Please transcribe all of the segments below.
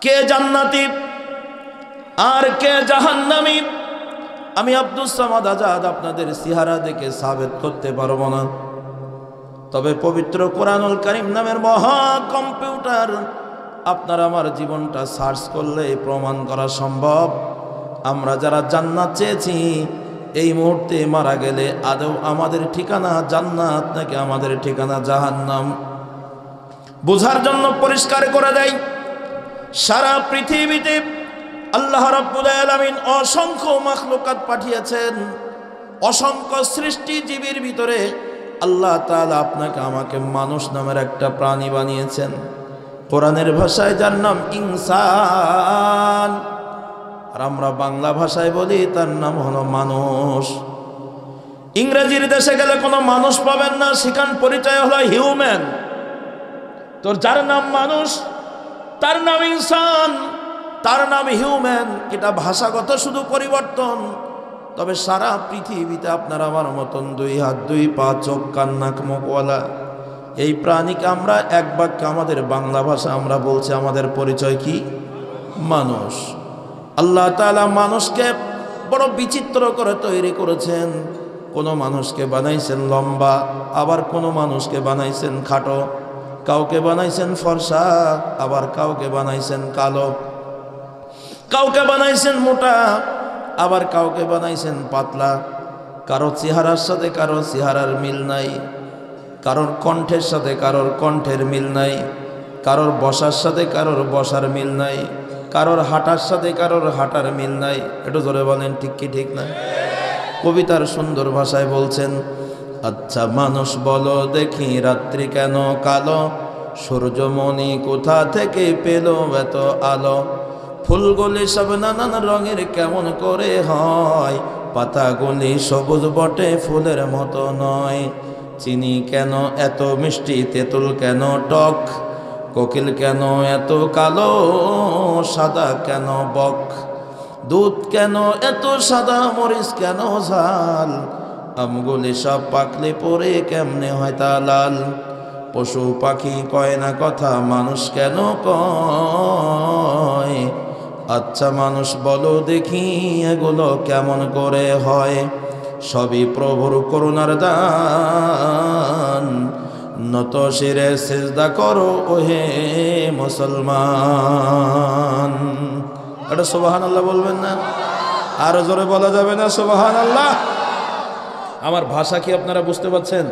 কে জান্নাতি আর কে জাহান্নামী আমি আব্দুস সামাদ আজাদ আপনাদের চেহারা দেখে সাবেত করতে পারবো না। তবে পবিত্র কোরআনুল কারীম নামের মহা কম্পিউটার আপনার আমার জীবনটা সার্চ করলে প্রমাণ করা সম্ভব। আমরা যারা জান্নাত চেয়েছি এই মুহূর্তে মারা গেলে আদৌ আমাদের ঠিকানা জান্নাত নাকি আমাদের ঠিকানা জাহান্নাম বোঝার জন্য পরিষ্কার করে দেয়। সারা পৃথিবীতে আল্লাহ রাব্বুল আলামিন অসংখ্য মাখলুকাত পাঠিয়েছেন। অসংখ্য সৃষ্টিজীবীর ভিতরে আল্লাহ তাআলা আপনাকে আমাকে মানুষ নামের একটা প্রাণী বানিয়েছেন। কোরআনের ভাষায় যার নাম ইনসান, আর আমরা বাংলা ভাষায় বলি তার নাম হলো মানুষ। ইংরেজির দেশে গেলে কোনো মানুষ পাবেন না, সেখান পরিচয় হলো হিউম্যান। তোর যার নাম মানুষ তার নাম ইনসান, তার নাম হিউম্যান। এটা ভাষাগত শুধু পরিবর্তন। তবে সারা পৃথিবীতে আপনার আমার মতন 2 হাত 2 পা চোখ কান নাক মুখওয়ালা এই প্রাণীকে আমরা এক বাক্যে আমাদের বাংলা ভাষা আমরা বলছি আমাদের পরিচয় কি? মানুষ। আল্লাহ তাআলা মানুষকে বড় বিচিত্র করে তৈরি করেছেন। কোনো মানুষকে বানাইছেন লম্বা, আবার কোনো মানুষকে বানাইছেন খাটো, কাউকে বানাইছেন ফর্সা, আবার কাউকে বানাইছেন কালো, কাউকে বানাইছেন মোটা, আবার কাউকে বানাইছেন পাতলা। কারো চেহারার সাথে কারো চেহারার মিল নাই, কারোর কণ্ঠের সাথে কারোর কণ্ঠের মিল নাই, কারোর বসার সাথে কারোর বসার মিল নাই, কারোর হাঁটার সাথে কারোর হাঁটার মিল নাই। একটু জোরে বলেন ঠিক কি ঠিক না? কবিতার সুন্দর ভাষায় বলছেন, আচ্ছা মানুষ বলো দেখি রাত্রি কেন কালো, সূর্যমণি কোথা থেকে পেল এত আলো, ফুলগুলি সব নানান রঙের কেমন করে হয়, পাতাগুলি সবুজ বটে ফুলের মতো নয়, চিনি কেন এত মিষ্টি, তেঁতুল কেন টক, কোকিল কেন এত কালো, সাদা কেন বক, দুধ কেন এত সাদা, মরিচ কেন ঝাল, আমগুলি সব পাকলে পরে কেমনে হয় তা লাল, পশু পাখি কয় না কথা, মানুষ কেন কয়, আচ্ছা মানুষ বলো দেখি এগুলো কেমন করে হয়, সবই প্রভুর করুণার দান, নত শিরে সিজদা করো ওহে মুসলমান। এটা সুবহানাল্লাহ বলবেন না? আরো জোরে বলা যাবে না সুবহানাল্লাহ? আমার ভাষা কি আপনারা বুঝতে পারছেন?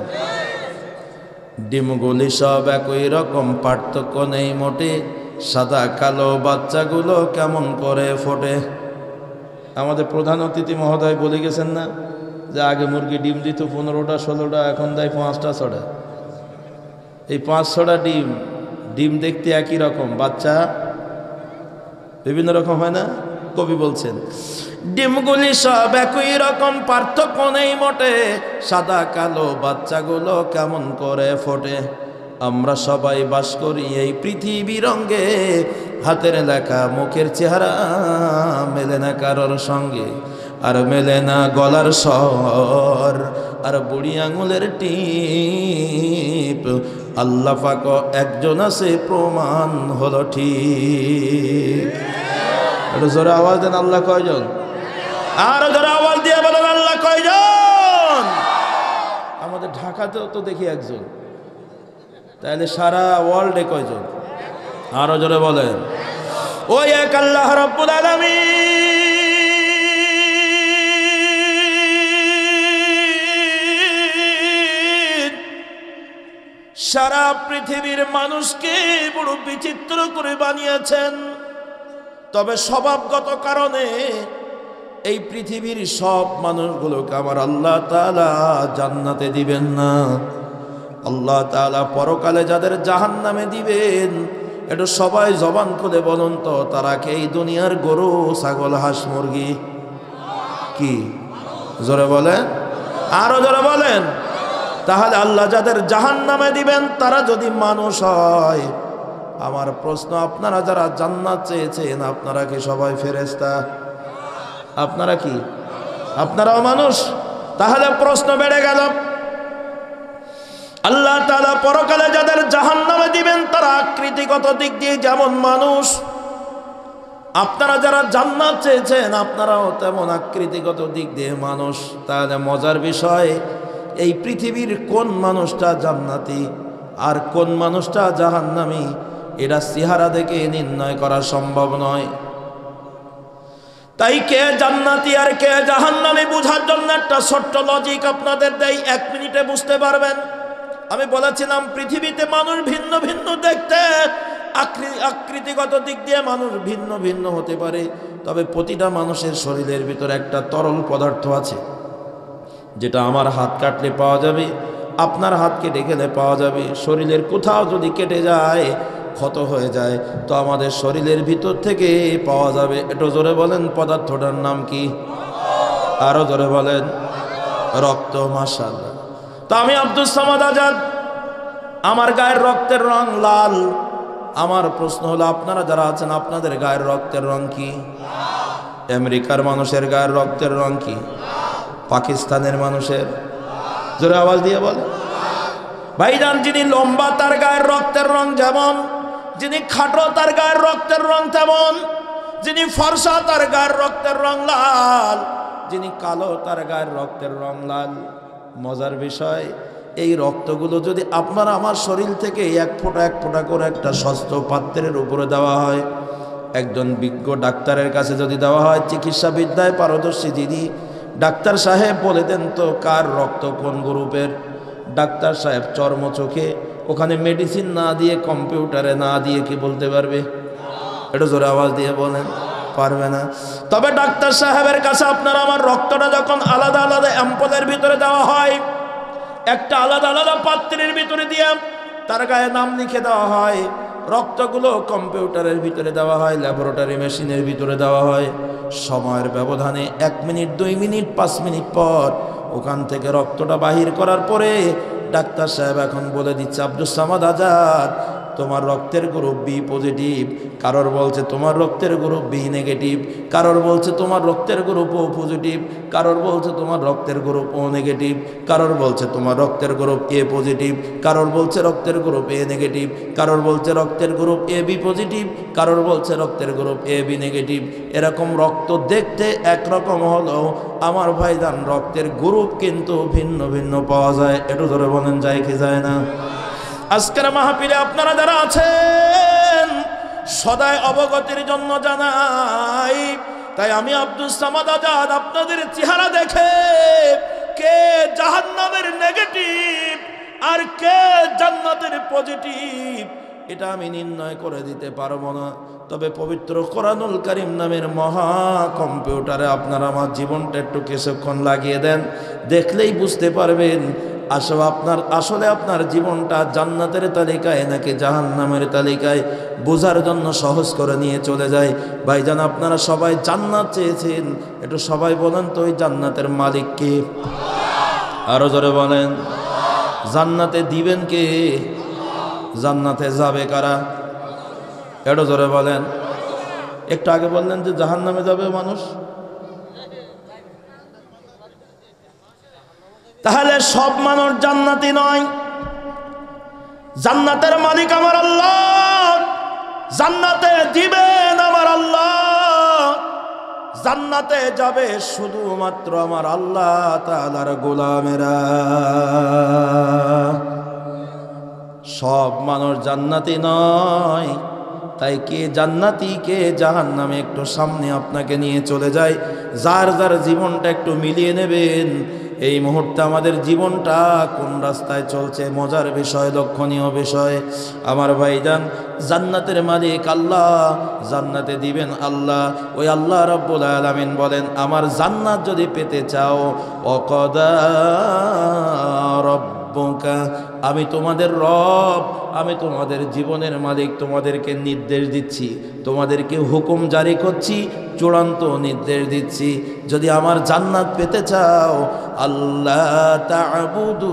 ডিমগুলি সব একই রকম, পার্থক্য নেই মোটে, সাদা কালো বাচ্চাগুলো কেমন করে ফোটে। আমাদের প্রধান অতিথি মহোদয় বলে গেছেন না যে আগে মুরগি ডিম দিত 15টা 16টা, এখন দেয় 5টা 6টা। এই 5-6টা ডিম দেখতে একই রকম, বাচ্চা বিভিন্ন রকম হয় না? কবি বলছেন ডিমগুলি সব একই রকম, পার্থক্য নেই মোটে, সাদা কালো বাচ্চাগুলো কেমন করে ফোটে। আমরা সবাই বাস করি এই পৃথিবীর রঙে, হাতের লেখা মুখের চেহারা মেলে না কারোর সঙ্গে, আর মেলে না গলার স্বর, আর বুড়ি আঙুলের টিপ, আল্লাহ পাক একজন আছে প্রমাণ হলো ঠিক। একটু জোরে আওয়াজ দেন, আল্লাহ কয়জন? আরো জোরে আওয়াজ দিয়ে বলেন আল্লাহ কয়জন? আমাদের ঢাকাতেও তো দেখি একজন, তাহলে সারা ওয়ার্ল্ডে কয়জন? আরো জোরে বলেন। ওই এক আল্লাহ রাব্বুল আলামিন সারা পৃথিবীর মানুষকে বড় বিচিত্র করে বানিয়েছেন। তবে স্বভাবগত কারণে এই পৃথিবীর সব মানুষগুলোকে আমার আল্লাহ তাআলা জান্নাতে দিবেন না। আল্লাহ তাআলা পরকালে যাদের জাহান্নামে দিবেন, একটু সবাই জবান খুলে বলুন তো, তারা কি এই দুনিয়ার গরু ছাগল হাঁস মুরগি? কি জোরে বলেন, আরো জোরে বলেন। তাহলে আল্লাহ যাদের জাহান্নামে দিবেন তারা যদি মানুষ হয়, আমার প্রশ্ন, আপনারা যারা জান্নাত চেয়েছেন আপনারা কি সবাই ফেরেশতা? আপনারা কি? আপনারাও মানুষ? তাহলে প্রশ্ন বেড়ে গেল, আল্লাহ তাআলা পরকালে যাদের জাহান্নামে দিবেন তারা আকৃতিগত দিক দিয়ে যেমন মানুষ, আপনারা যারা জান্নাত চেয়েছেন আপনারাও তেমন আকৃতিগত দিক দিয়ে মানুষ। তাহলে মজার বিষয়, এই পৃথিবীর কোন মানুষটা জান্নাতি আর কোন মানুষটা জাহান্নামী এটা চেহারা দেখে নির্ণয় করা সম্ভব নয়। তাই কে জান্নাতি আর কে জাহান্নামী বোঝার জন্য একটা ছোট্ট লজিক আপনাদের দেই, 1 মিনিটে বুঝতে পারবেন। আমি বলেছিলাম পৃথিবীতে মানুষ ভিন্ন ভিন্ন দেখতে, আকৃতিগত দিক দিয়ে মানুষ ভিন্ন ভিন্ন হতে পারে, তবে প্রতিটা মানুষের শরীরের ভিতরে একটা তরল পদার্থ আছে, যেটা আমার হাত কাটলে পাওয়া যাবে, আপনার হাত কেটে গেলে পাওয়া যাবে। শরীরের কোথাও যদি কেটে যায়, ক্ষত হয়ে যায়, তো আমাদের শরীরের ভিতর থেকে পাওয়া যাবে। একটু জোরে বলেন পদার্থটার নাম কি? আরো জোরে বলেন। রক্ত। মাশাআল্লাহ। তো আমি আব্দুস সামাদ আজাদ, আমার গায়ের রক্তের রং লাল। আমার প্রশ্ন হলো আপনারা যারা আছেন আপনাদের গায়ের রক্তের রং কি? আমেরিকার মানুষের গায়ের রক্তের রং কি? পাকিস্তানের মানুষের? জোরে আওয়াজ দিয়ে বলে। ভাইজান, যিনি লম্বা তার গায়ের রক্তের রং যেমন, যিনি খাটো তার গায়ের রক্তের রং তেমন, যিনি ফর্সা তার গায়ের রক্তের রং লাল, যিনি কালো তার গায়ের রক্তের রং লাল। মজার বিষয়, এই রক্তগুলো যদি আপনার আমার শরীর থেকে এক ফোঁটা করে একটা স্বস্থ পাত্রের উপরে দেওয়া হয়, একজন বিজ্ঞ ডাক্তারের কাছে যদি দেওয়া হয়, চিকিৎসা বিদ্যায় পারদর্শী যিনি, ডাক্তার সাহেব বলে দেন তো কার রক্ত কোন গ্রুপের। ডাক্তার সাহেব চর্ম চোখে ওখানে মেডিসিন না দিয়ে, কম্পিউটারে না দিয়ে কি বলতে পারবে? একটু জোরে আওয়াজ দিয়ে বলেন। পারবে না। তবে ডাক্তার সাহেবের কাছে আপনার আমার রক্তটা যখন আলাদা আলাদা অ্যাম্পলের ভিতরে দেওয়া হয়, একটা আলাদা আলাদা পাত্রের ভিতরে দিয়ে তার গায়ে নাম লিখে দেওয়া হয়, রক্তগুলো কম্পিউটারের ভিতরে দেওয়া হয়, ল্যাবরেটরি মেশিনের ভিতরে দেওয়া হয়, সময়ের ব্যবধানে 1 মিনিট 2 মিনিট 5 মিনিট পর ওখান থেকে রক্তটা বাহির করার পরে ডাক্তার সাহেব এখন বলে দিচ্ছে, আব্দুস সামাদ আজাদ, তোমার রক্তের গ্রুপ বি পজিটিভ। কারোর বলছে তোমার রক্তের গ্রুপ বি নেগেটিভ, কারোর বলছে তোমার রক্তের গ্রুপ ও পজিটিভ, কারোর বলছে তোমার রক্তের গ্রুপ ও নেগেটিভ, কারোর বলছে তোমার রক্তের গ্রুপ এ পজিটিভ, কারোর বলছে রক্তের গ্রুপ এ নেগেটিভ, কারোর বলছে রক্তের গ্রুপ এ বি পজিটিভ, কারোর বলছে রক্তের গ্রুপ এ বি নেগেটিভ। এরকম রক্ত দেখতে একরকম হলেও আমার ভাইজান রক্তের গ্রুপ কিন্তু ভিন্ন ভিন্ন পাওয়া যায়। একটু ধরে বলেন, যায় কি যায় না? আজকের মাহফিলে আপনারা যারা আছেন সদাই অবগতির জন্য জানাই, তাই আমি আব্দুস সামাদ আজাদ আপনাদের চেহারা দেখে কে জাহান্নামের নেগেটিভ আর কে জান্নাতের পজিটিভ এটা আমি নির্ণয় করে দিতে পারবো না। তবে পবিত্র কোরআনুল কারীম নামের মহা কম্পিউটারে আপনারা আমার জীবনটা একটু কিছুক্ষণ লাগিয়ে দেন, দেখলেই বুঝতে পারবেন আসলে আপনার জীবনটা জান্নাতের তালিকায় নাকি জাহান্নামের তালিকায়। বোঝার জন্য সহজ করে নিয়ে চলে যায়। ভাইজান, আপনারা সবাই জান্নাত চেয়েছেন, একটু সবাই বলেন তো ওই জান্নাতের মালিক কে? আরো জোরে বলেন। জান্নাতে দিবেন কে? জান্নাতে যাবে কারা? একটু জোরে বলেন। একটু আগে বললেন যে জাহান্নামে যাবে মানুষ, তাহলে সব মানুষ জান্নাতি নয়। জান্নাতের মালিক আমার আল্লাহ, জান্নাতে দিবেন আমার আল্লাহ, জান্নাতে যাবে শুধুমাত্র আমার আল্লাহ তাআলার গোলামেরা। সব মানুষ জান্নাতি নয়। তাই কে জান্নাতি কে জাহান্নামে একটু সামনে আপনাকে নিয়ে চলে যায়। যার যার জীবনটা একটু মিলিয়ে নেবেন, এই মুহূর্তে আমাদের জীবনটা কোন রাস্তায় চলছে। মজার বিষয়, লক্ষণীয় বিষয় আমার ভাইজান, জান্নাতের মালিক আল্লাহ, জান্নাতে দিবেন আল্লাহ। ওই আল্লাহ রাব্বুল আলামিন বলেন, আমার জান্নাত যদি পেতে চাও, ওয়াকাদা রাব্বুকা, আমি তোমাদের রব, আমি তোমাদের জীবনের মালিক, তোমাদেরকে নির্দেশ দিচ্ছি, তোমাদেরকে হুকুম জারি করছি, চূড়ান্ত নির্দেশ দিচ্ছি, যদি আমার জান্নাত পেতে চাও, আল্লাহ তা'বুদু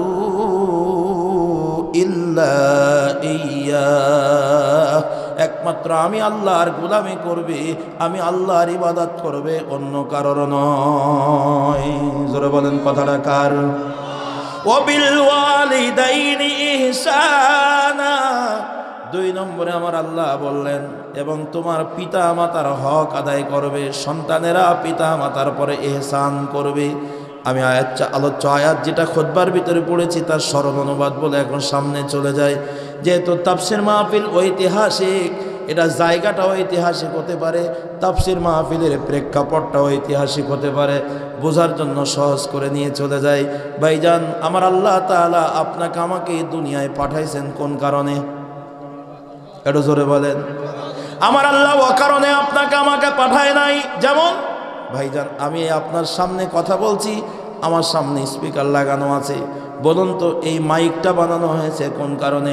ইল্লা ইয়্যা, একমাত্র আমি আল্লাহর গোলামি করবে, আমি আল্লাহর ইবাদত করবে, অন্য কারোর নয়। জোরে বলেন কথাটা কার? ওয়াবিল ওয়ালিদাইনি ইহসানা, 2 নম্বরে আমার আল্লাহ বললেন এবং তোমার পিতা মাতার হক আদায় করবে, সন্তানেরা পিতা মাতার পরে ইহসান করবে। আমি আলোচ্য আয়াত যেটা খুতবার ভিতরে পড়েছি তার সরল অনুবাদ বলে এখন সামনে চলে যায়। যেহেতু তাফসীর মাহফিল ঐতিহাসিক, এটা জায়গাটা ঐতিহাসিক হতে পারে, তাফসীর মাহফিলের প্রেক্ষাপটটা ঐতিহাসিক হতে পারে, বোঝার জন্য সহজ করে নিয়ে চলে যায়। ভাইজান, আমার আল্লাহ তাআলা আপনাকে আমাকে এই দুনিয়ায় পাঠাইছেন কোন কারণে? একটু জোরে বলেন। আমার আল্লাহ অকারণে আপনাকে আমাকে পাঠায় নাই। যেমন ভাইজান, আমি আপনার সামনে কথা বলছি, আমার সামনে স্পিকার লাগানো আছে, বলুন তো এই মাইকটা বানানো হয়েছে কোন কারণে?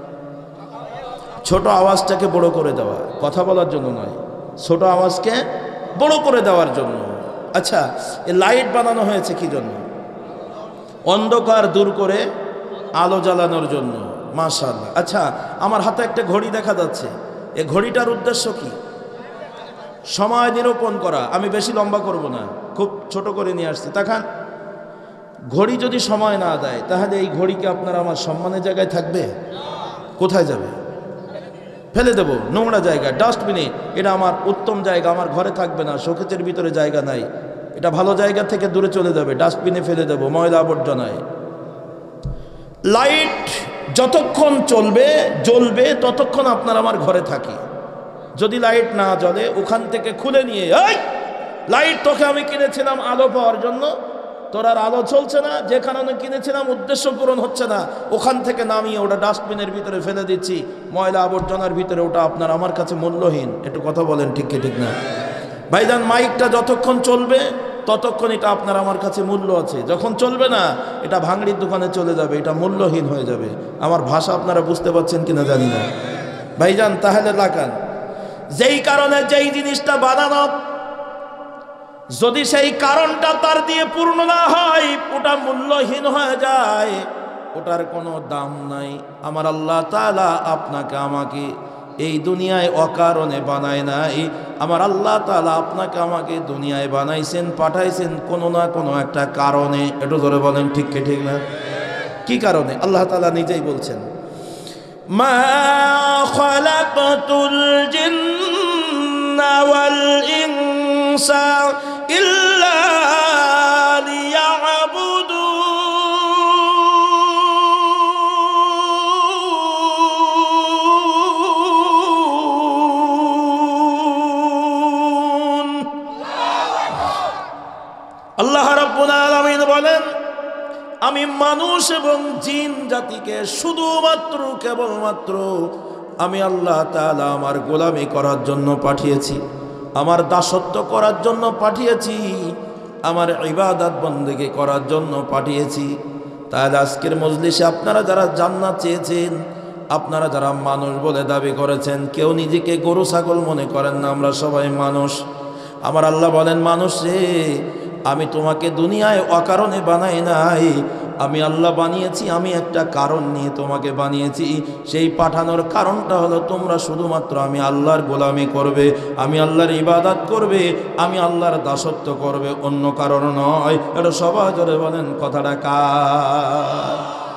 ছোট আওয়াজটাকে বড় করে দেওয়া, কথা বলার জন্য নয়, ছোট আওয়াজকে বড় করে দেওয়ার জন্য। আচ্ছা, এই লাইট বানানো হয়েছে কি জন্য? অন্ধকার দূর করে আলো জ্বালানোর জন্য। মাশাআল্লাহ। আচ্ছা, আমার হাতে একটা ঘড়ি দেখা যাচ্ছে, এই ঘড়িটার উদ্দেশ্য কি? সময় নিরূপণ করা। আমি বেশি লম্বা করব না, খুব ছোট করে নিয়ে আসছি। তাকান, ঘড়ি যদি সময় না দেয় তাহলে এই ঘড়িকে আপনার আমার সম্মানের জায়গায় থাকবে? কোথায় যাবে? ফেলে দেব নোংরা জায়গায়, ডাস্টবিনে। এটা আমার উত্তম জায়গা, আমার ঘরে থাকবে না, শোকেজের ভিতরে জায়গা নাই, এটা ভালো জায়গা থেকে দূরে চলে যাবে, ডাস্টবিনে ফেলে দেব, ময়লা আবর্জনায়। লাইট যতক্ষণ জ্বলবে ততক্ষণ আপনার আমার ঘরে থাকি। যদি লাইট না জ্বলে ওখান থেকে খুলে নিয়ে, এই লাইট তোকে আমি কিনেছিলাম আলো পাওয়ার জন্য, তোর আর আলো চলছে না, যে কারণে কিনেছিলাম উদ্দেশ্য পূরণ হচ্ছে না, ওখান থেকে নামিয়ে ওটা ডাস্টবিনের ভিতরে ফেলে দিচ্ছি, ময়লা আবর্জনার ভিতরে, ওটা আপনার আমার কাছে মূল্যহীন। একটু কথা বলেন, ঠিক কি ঠিক না? ভাইজান, মাইকটা যতক্ষণ চলবে ততক্ষণ এটা আপনার আমার কাছে মূল্য আছে, যখন চলবে না এটা ভাঙড়ির দোকানে চলে যাবে, এটা মূল্যহীন হয়ে যাবে। আমার ভাষা আপনারা বুঝতে পারছেন কিনা জানি না। ভাইজান, তাহলে লাগান, যেই কারণে যেই জিনিসটা বানানো, যদি সেই কারণটা তার দিয়ে পূর্ণ না হয় ওটা মূল্যহীন হয়ে যায়, ওটার কোনো দাম নাই। আমার আল্লাহ তাআলা আপনাকে আমাকে এই দুনিয়ায় অকারণে বানায় নাই। আমার আল্লাহ তাআলা আপনাকে আমাকে দুনিয়ায় বানাইছেন, পাঠাইছেন কোনো না কোনো একটা কারণে। একটু ধরে বলেন, ঠিক কি ঠিক না? কি কারণে? আল্লাহ তাআলা নিজেই বলছেন, মা খালাকতুল জিন্না ওয়াল ইনসা ইল্লা লিয়াবুদুন। আল্লাহ রাব্বুল আলামিন বলেন, আমি মানুষ এবং জিন জাতিকে শুধুমাত্র কেবলমাত্র আমি আল্লাহ তাআলা আমার গোলামি করার জন্য পাঠিয়েছি, আমার দাসত্ব করার জন্য পাঠিয়েছি, আমার ইবাদত বন্দেগী করার জন্য পাঠিয়েছি। তাহলে আজকের মজলিসে আপনারা যারা জান্নাত চেয়েছেন, আপনারা যারা মানুষ বলে দাবি করেছেন, কেউ নিজেকে গরু ছাগল মনে করেন না, আমরা সবাই মানুষ। আমার আল্লাহ বলেন, মানুষ রে, আমি তোমাকে দুনিয়ায় অকারণে বানাই নাই, আমি আল্লাহ বানিয়েছি, আমি একটা কারণ নিয়ে তোমাকে বানিয়েছি। সেই পাঠানোর কারণটা হলো তোমরা শুধুমাত্র আমি আল্লাহর গোলামি করবে, আমি আল্লাহর ইবাদত করবে, আমি আল্লাহর দাসত্ব করবে, অন্য কারণ নয়। এটা সবাই জোরে বলেন, কথাটা কার?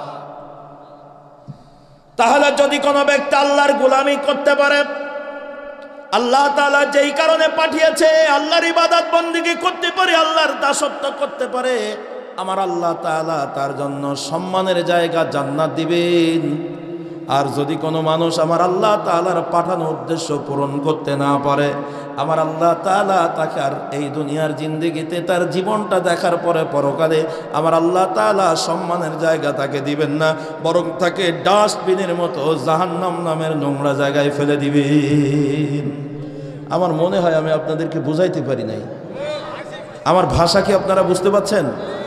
তাহলে যদি কোনো ব্যক্তি আল্লাহর গোলামি করতে পারে, আল্লাহ তাআলা যেই কারণে পাঠিয়েছে আল্লাহর ইবাদত বন্দেগী করতে পারে, আল্লাহর দাসত্ব করতে পারে, আমার আল্লাহ তাআলা তার জন্য সম্মানের জায়গা জান্নাত দিবেন। আর যদি কোনো মানুষ আমার আল্লাহ তাআলার পাঠানো উদ্দেশ্য পূরণ করতে না পারে, আমার আল্লাহ তাআলা তাকে আর এই দুনিয়ার জিন্দেগিতে তার জীবনটা দেখার পরে পরকালে আমার আল্লাহ তাআলা সম্মানের জায়গা তাকে দিবেন না, বরং তাকে ডাস্টবিনের মতো জাহান্নাম নামের নোংরা জায়গায় ফেলে দিবেন। আমার মনে হয় আমি আপনাদেরকে বুঝাইতে পারি নাই। আমার ভাষা কি আপনারা বুঝতে পারছেন?